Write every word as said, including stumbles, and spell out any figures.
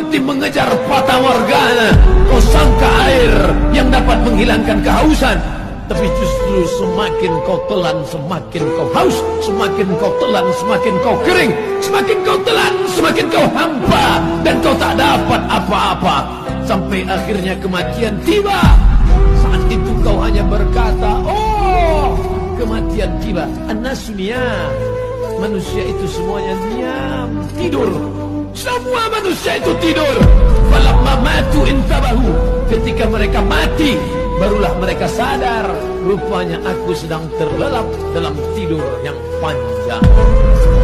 seperti mengejar fata morgana. Kau sangka air yang dapat menghilangkan kehausan, tapi justru semakin kau telan semakin kau haus, semakin kau telan semakin kau kering, semakin kau telan semakin kau hampa, dan kau tak dapat apa-apa, sampai akhirnya kematian tiba. Saat itu kau hanya berkata, oh, kematian tiba. An-nasu niyam, manusia itu semuanya diam, tidur. Semua manusia itu tidur. Falamma matu intabahu, ketika mereka mati barulah mereka sadar, rupanya aku sedang terlelap dalam tidur yang panjang.